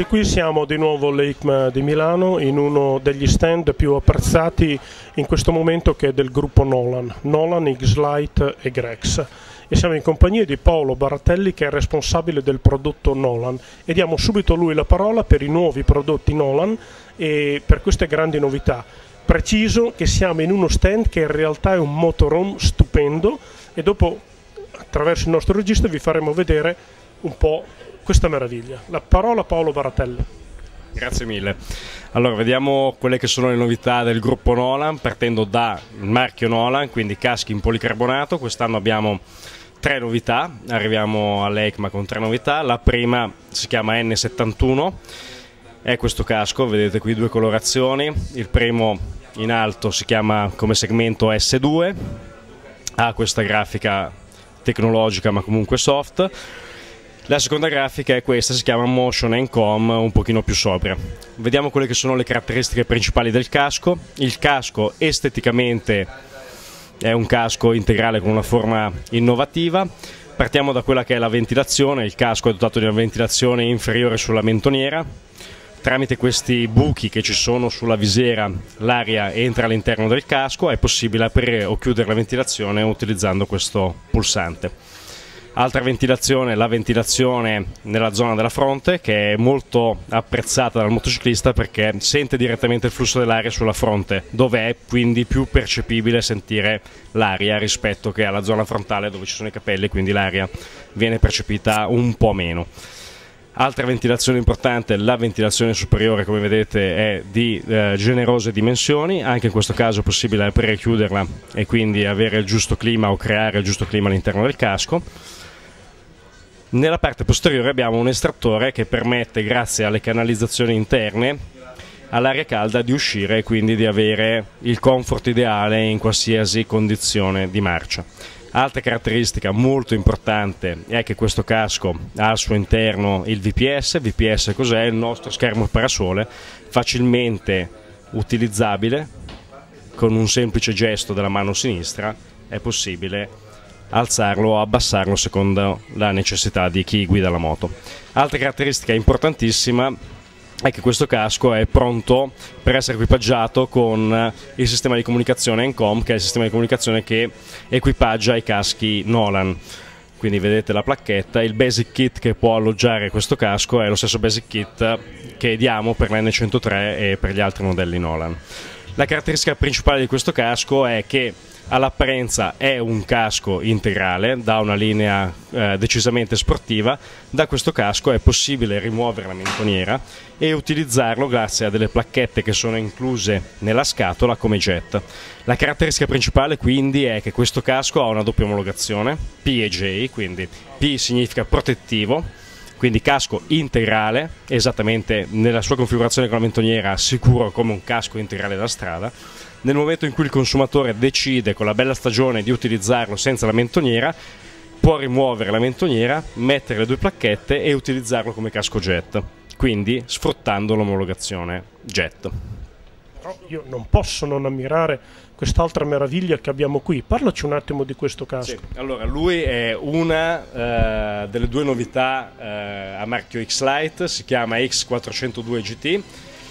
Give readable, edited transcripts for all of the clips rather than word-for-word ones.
Eccoci qui, siamo di nuovo all'EICMA di Milano in uno degli stand più apprezzati in questo momento, che è del gruppo Nolan, X-Lite e Grex. E siamo in compagnia di Paolo Baratelli, che è responsabile del prodotto Nolan, e diamo subito a lui la parola per i nuovi prodotti Nolan e per queste grandi novità. Preciso che siamo in uno stand che in realtà è un motorhome stupendo, e dopo attraverso il nostro registro vi faremo vedere un po' questa meraviglia. La parola a Paolo Baratelli. Grazie mille. Allora, vediamo quelle che sono le novità del gruppo Nolan, partendo dal marchio Nolan, quindi caschi in policarbonato. Quest'anno abbiamo 3 novità, arriviamo all'EICMA con 3 novità. La prima si chiama N71, è questo casco, vedete qui 2 colorazioni. Il primo in alto si chiama come segmento S2, ha questa grafica tecnologica ma comunque soft. La seconda grafica è questa, si chiama Motion & Com, un pochino più sobria. Vediamo quelle che sono le caratteristiche principali del casco. Il casco esteticamente è un casco integrale con una forma innovativa. Partiamo da quella che è la ventilazione. Il casco è dotato di una ventilazione inferiore sulla mentoniera. Tramite questi buchi che ci sono sulla visiera l'aria entra all'interno del casco, è possibile aprire o chiudere la ventilazione utilizzando questo pulsante. Altra ventilazione, la ventilazione nella zona della fronte, che è molto apprezzata dal motociclista perché sente direttamente il flusso dell'aria sulla fronte, dove è quindi più percepibile sentire l'aria rispetto che alla zona frontale dove ci sono i capelli, quindi l'aria viene percepita un po' meno. Altra ventilazione importante, la ventilazione superiore, come vedete è di generose dimensioni. Anche in questo caso è possibile aprire e chiuderla e quindi avere il giusto clima o creare il giusto clima all'interno del casco. Nella parte posteriore abbiamo un estrattore che permette, grazie alle canalizzazioni interne, all'aria calda di uscire e quindi di avere il comfort ideale in qualsiasi condizione di marcia. Altra caratteristica molto importante è che questo casco ha al suo interno il VPS. VPS cos'è? Il nostro schermo parasole, facilmente utilizzabile. Con un semplice gesto della mano sinistra è possibile alzarlo o abbassarlo secondo la necessità di chi guida la moto. Altra caratteristica importantissima è che questo casco è pronto per essere equipaggiato con il sistema di comunicazione Encom, che è il sistema di comunicazione che equipaggia i caschi Nolan. Quindi vedete la placchetta. Il basic kit che può alloggiare questo casco è lo stesso basic kit che diamo per l'N103 e per gli altri modelli Nolan. La caratteristica principale di questo casco è che all'apparenza è un casco integrale, da una linea decisamente sportiva. Da questo casco è possibile rimuovere la mentoniera e utilizzarlo grazie a delle placchette che sono incluse nella scatola come jet. La caratteristica principale quindi è che questo casco ha una doppia omologazione, P e J, quindi P significa protettivo, quindi casco integrale, esattamente nella sua configurazione con la mentoniera, sicuro come un casco integrale da strada. Nel momento in cui il consumatore decide con la bella stagione di utilizzarlo senza la mentoniera, può rimuovere la mentoniera, mettere le 2 placchette e utilizzarlo come casco jet, quindi sfruttando l'omologazione jet. Però io non posso non ammirare quest'altra meraviglia che abbiamo qui. Parlaci un attimo di questo casco. Sì, allora lui è una delle 2 novità a marchio X-Lite, si chiama X402 GT.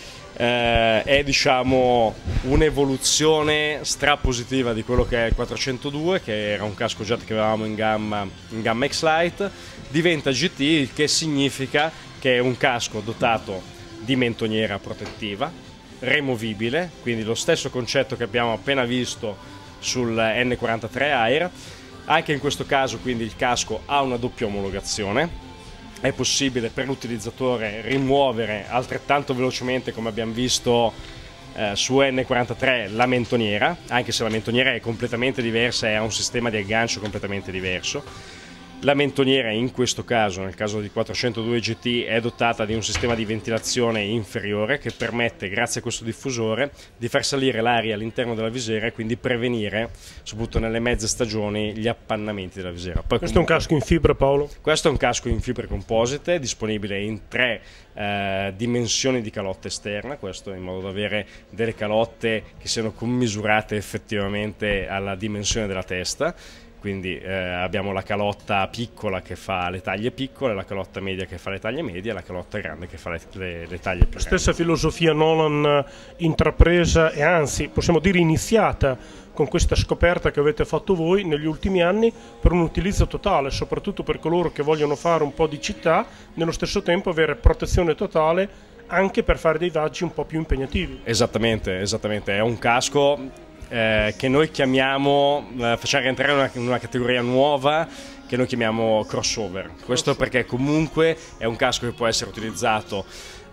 È diciamo un'evoluzione strapositiva di quello che è il 402, che era un casco jet che avevamo in gamma X-Lite. Diventa GT, il che significa che è un casco dotato di mentoniera protettiva, removibile, quindi lo stesso concetto che abbiamo appena visto sul N43 Air. Anche in questo caso quindi il casco ha una doppia omologazione. È possibile per l'utilizzatore rimuovere altrettanto velocemente, come abbiamo visto su N43, la mentoniera, anche se la mentoniera è completamente diversa e ha un sistema di aggancio completamente diverso. La mentoniera in questo caso, nel caso di 402 GT, è dotata di un sistema di ventilazione inferiore che permette, grazie a questo diffusore, di far salire l'aria all'interno della visiera e quindi prevenire, soprattutto nelle mezze stagioni, gli appannamenti della visiera. Poi, questo è un casco in fibra, Paolo? Questo è un casco in fibra composite, disponibile in 3 dimensioni di calotta esterna, questo in modo da avere delle calotte che siano commisurate effettivamente alla dimensione della testa. quindi abbiamo la calotta piccola che fa le taglie piccole, la calotta media che fa le taglie medie e la calotta grande che fa le taglie più grandi. Stessa filosofia Nolan intrapresa e anzi possiamo dire iniziata con questa scoperta che avete fatto voi negli ultimi anni per un utilizzo totale, soprattutto per coloro che vogliono fare un po' di città, nello stesso tempo avere protezione totale anche per fare dei viaggi un po' più impegnativi. Esattamente, è un casco che noi chiamiamo, facciamo rientrare in una categoria nuova che noi chiamiamo crossover. Questo perché comunque è un casco che può essere utilizzato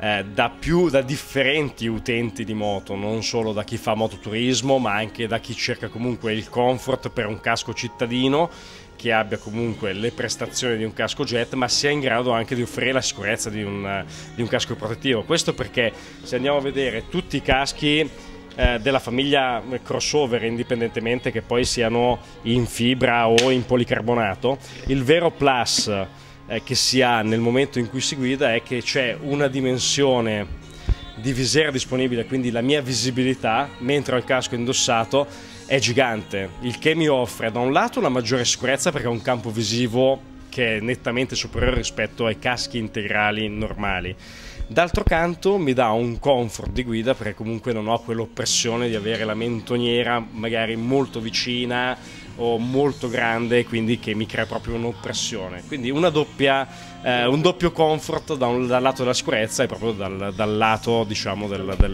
da differenti utenti di moto, non solo da chi fa mototurismo, ma anche da chi cerca comunque il comfort per un casco cittadino che abbia comunque le prestazioni di un casco jet, ma sia in grado anche di offrire la sicurezza di un casco protettivo. Questo perché se andiamo a vedere tutti i caschi della famiglia crossover, indipendentemente che poi siano in fibra o in policarbonato, il vero plus che si ha nel momento in cui si guida è che c'è una dimensione di visiera disponibile, quindi la mia visibilità mentre ho il casco indossato è gigante, il che mi offre da un lato una maggiore sicurezza perché ho un campo visivo che è nettamente superiore rispetto ai caschi integrali normali. D'altro canto mi dà un comfort di guida perché comunque non ho quell'oppressione di avere la mentoniera magari molto vicina o molto grande, quindi che mi crea proprio un'oppressione. Quindi un doppio comfort dal lato della sicurezza e proprio dal lato, diciamo,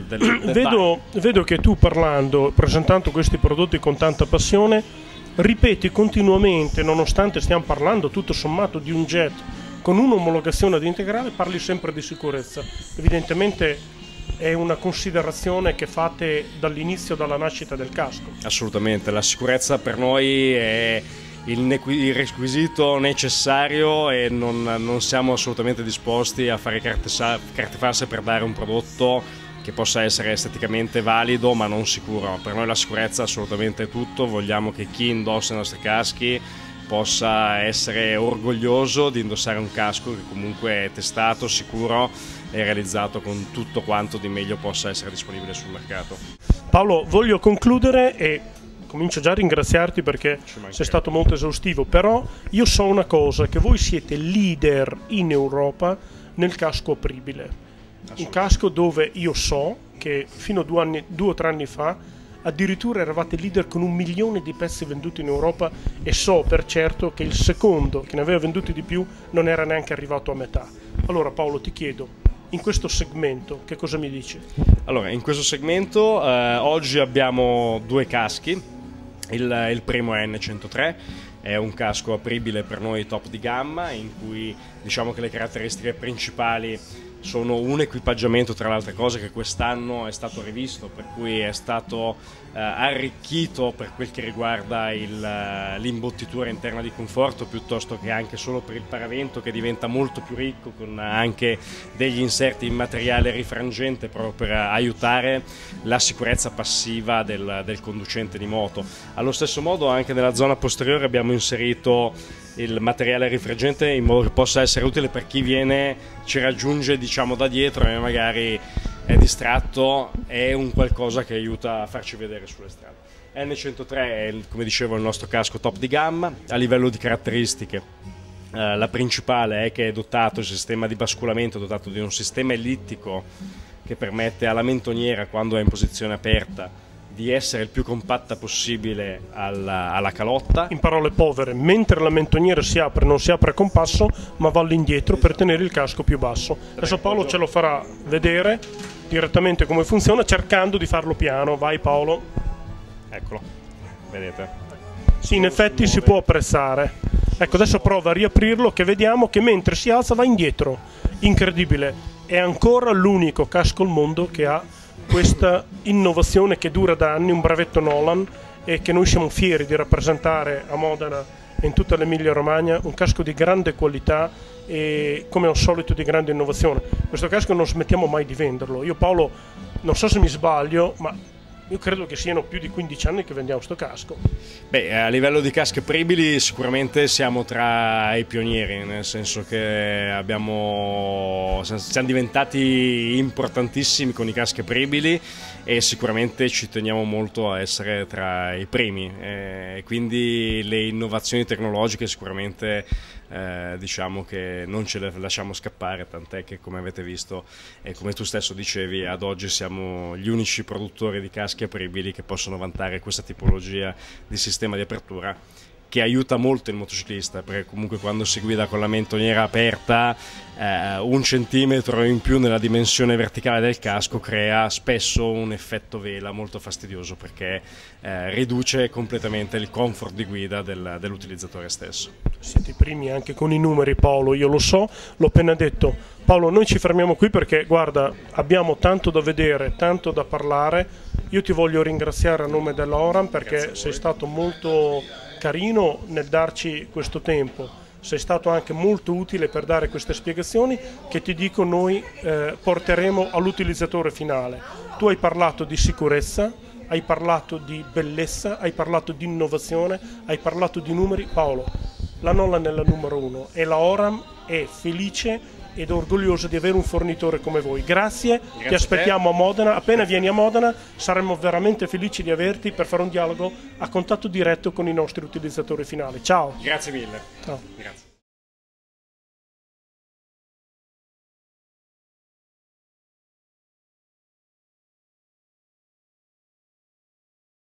vedo che tu presentando questi prodotti con tanta passione, ripeti continuamente, nonostante stiamo parlando tutto sommato di un jet con un'omologazione ad integrale, parli sempre di sicurezza. Evidentemente è una considerazione che fate dall'inizio, dalla nascita del casco. Assolutamente, la sicurezza per noi è il requisito necessario e non siamo assolutamente disposti a fare carte false per dare un prodotto che possa essere esteticamente valido ma non sicuro. Per noi la sicurezza è assolutamente tutto, vogliamo che chi indossa i nostri caschi possa essere orgoglioso di indossare un casco che comunque è testato, sicuro e realizzato con tutto quanto di meglio possa essere disponibile sul mercato. Paolo, voglio concludere e comincio già a ringraziarti perché sei stato molto esaustivo, però io so una cosa, che voi siete leader in Europa nel casco apribile, un casco dove io so che fino a 2 o 3 anni fa addirittura eravate leader con 1 milione di pezzi venduti in Europa e so per certo che il secondo che ne aveva venduti di più non era neanche arrivato a metà. Allora Paolo, ti chiedo, in questo segmento che cosa mi dici? Allora, in questo segmento oggi abbiamo 2 caschi, il primo è N103, è un casco apribile per noi top di gamma in cui diciamo che le caratteristiche principali sono un equipaggiamento, tra le altre cose, che quest'anno è stato rivisto, per cui è stato arricchito per quel che riguarda l'imbottitura interna di conforto, piuttosto che anche solo per il paravento, che diventa molto più ricco con anche degli inserti in materiale rifrangente proprio per aiutare la sicurezza passiva del conducente di moto. Allo stesso modo anche nella zona posteriore abbiamo inserito il materiale rifrangente in modo che possa essere utile per chi ci raggiunge, diciamo, da dietro e magari è distratto, è un qualcosa che aiuta a farci vedere sulle strade. N103 è, come dicevo, il nostro casco top di gamma. A livello di caratteristiche, la principale è che è dotato, il sistema di basculamento è dotato di un sistema ellittico che permette alla mentoniera, quando è in posizione aperta, di essere il più compatta possibile alla calotta. In parole povere, mentre la mentoniera si apre, non si apre a compasso, ma va all'indietro per tenere il casco più basso. Adesso Paolo ce lo farà vedere direttamente come funziona, cercando di farlo piano. Vai Paolo. Eccolo, vedete? Sì, in effetti si può apprezzare. Ecco, adesso prova a riaprirlo, che vediamo che mentre si alza va indietro. Incredibile. È ancora l'unico casco al mondo che ha questa innovazione che dura da anni, un brevetto Nolan, e che noi siamo fieri di rappresentare a Modena e in tutta l'Emilia Romagna, un casco di grande qualità e come al solito di grande innovazione. Questo casco non smettiamo mai di venderlo. Io Paolo, non so se mi sbaglio, ma io credo che siano più di 15 anni che vendiamo sto casco. Beh, a livello di caschi apribili sicuramente siamo tra i pionieri, nel senso che siamo diventati importantissimi con i caschi apribili e sicuramente ci teniamo molto a essere tra i primi, quindi le innovazioni tecnologiche sicuramente diciamo che non ce le lasciamo scappare, tant'è che, come avete visto e come tu stesso dicevi, ad oggi siamo gli unici produttori di caschi apribili che possono vantare questa tipologia di sistema di apertura, che aiuta molto il motociclista, perché comunque quando si guida con la mentoniera aperta, 1 centimetro in più nella dimensione verticale del casco crea spesso un effetto vela molto fastidioso, perché riduce completamente il comfort di guida dell'utilizzatore stesso. Siete i primi anche con i numeri, Paolo, io lo so, l'ho appena detto. Paolo, noi ci fermiamo qui perché, guarda, abbiamo tanto da vedere, tanto da parlare. Io ti voglio ringraziare a nome dell'Oram perché sei stato molto carino nel darci questo tempo, sei stato anche molto utile per dare queste spiegazioni che, ti dico, noi porteremo all'utilizzatore finale. Tu hai parlato di sicurezza, hai parlato di bellezza, hai parlato di innovazione, hai parlato di numeri. Paolo, la Nolan è la numero 1 e la Oram è felice ed orgoglioso di avere un fornitore come voi. Grazie, ti aspettiamo a Modena. Appena vieni a Modena saremo veramente felici di averti per fare un dialogo a contatto diretto con i nostri utilizzatori finali. Ciao. Grazie mille. Ciao. Grazie.